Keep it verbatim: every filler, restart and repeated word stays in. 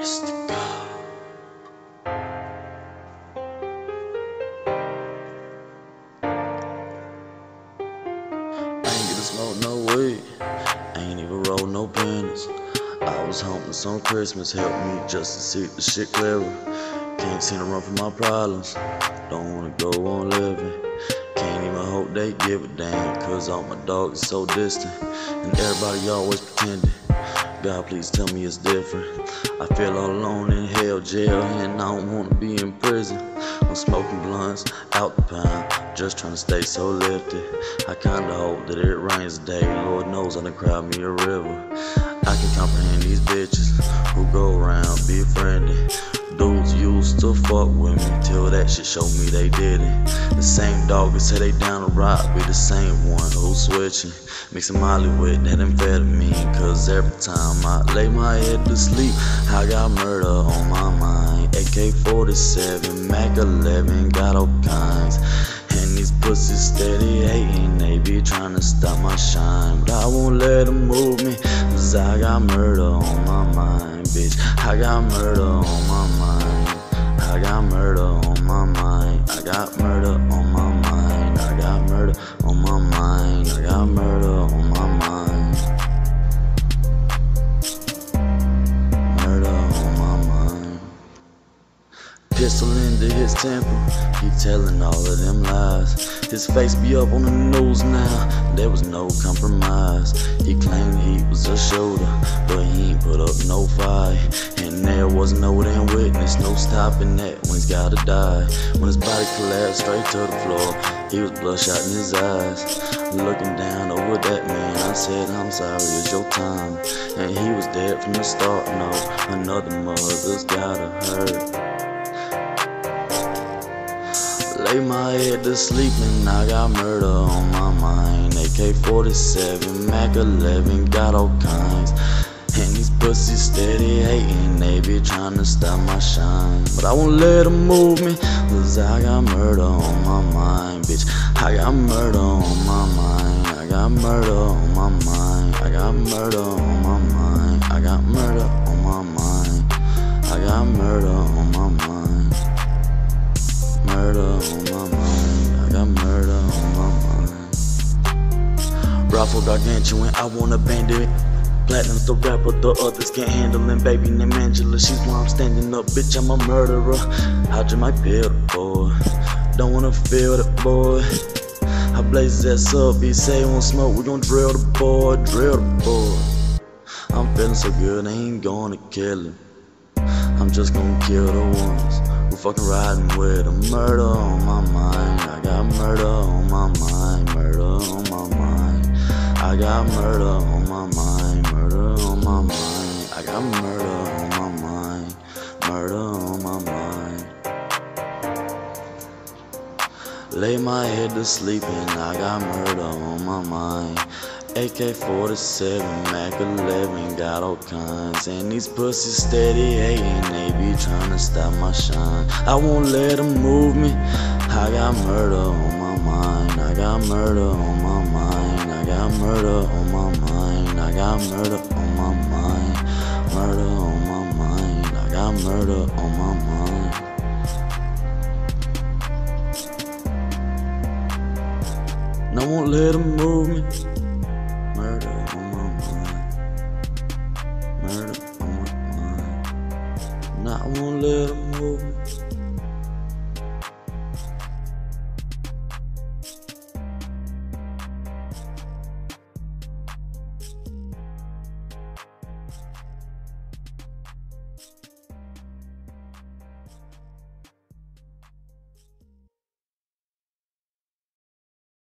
Mystica. I ain't get to smoke no weed, I ain't even roll no pennies. I was homeless on Christmas, helped me just to see the shit clearer. Can't seem to run from my problems, don't wanna go on living. Can't even hope they give a damn, cause all my dogs are so distant. And everybody always pretending, God please tell me it's different. I feel all alone in hell, jail, and I don't wanna be in prison. I'm smoking blunts, out the pound, just trying to stay so lifted. I kinda hope that it rains today, Lord knows I done cried me a river. I can comprehend these bitches who go around befriending dudes used to fuck with me till that shit showed me they didn't. The same dog that say they down to rock be the same one who's switching, mixing Molly with that amphetamine. Cause every time I lay my head to sleep, I got murder on my mind. A K forty-seven, Mac eleven, got all kinds. And these pussies steady hating, they be trying to stop my shine. But I won't let them move me, cause I got murder on my mind, bitch. I got murder on my mind. I got murder on my mind. I got murder on my mind. I got murder on my mind. I got murder on my mind. Murder on my mind. Pistol into his temple, he telling all of them lies. His face be up on the news now, there was no compromise. He claimed he was a shooter, but he ain't put up no fight. And there was no damn witness, no stopping that when he's gotta die. When his body collapsed straight to the floor, he was bloodshot in his eyes. Looking down over that man, I said, I'm sorry, it's your time. And he was dead from the start, no, another mother's gotta hurt. Lay my head to sleep and I got murder on my mind. A K forty-seven, Mac eleven, got all kinds. And these pussies steady hating, they be trying to stop my shine. But I won't let them move me, cause I got murder on my mind, bitch. I got murder on my mind. I got murder on my mind. I got murder on my mind. I got murder on my mind. I got murder on my mind. Murder on my mind, I got murder on my mind. Raffle gargantuan, I wanna bandit. Platinum's the rapper, the others can't handle him. Baby named Angela, she's why I'm standing up. Bitch, I'm a murderer. I just might pill the boy. Don't wanna feel the boy. I blaze his ass up, he say won't smoke, we gon' drill the boy, drill the boy. I'm feeling so good, I ain't gonna kill him. I'm just gonna kill the ones who fucking riding with a murder on my mind. I got murder on my mind, murder on my mind. I got murder on my mind, murder on my mind. I got murder on my mind, murder on my mind. Lay my head to sleep and I got murder on my mind. A K forty-seven, Mac eleven, got all kinds. And these pussies steady hating, they be trying to stop my shine. I won't let them move me, I got murder on my mind. I got murder on my mind. I got murder on my mind. I got murder on my mind. Murder on my mind. I got murder on my mind. And I won't let them move me. Murder on my mind. Murder on my mind. And I won't let them move me.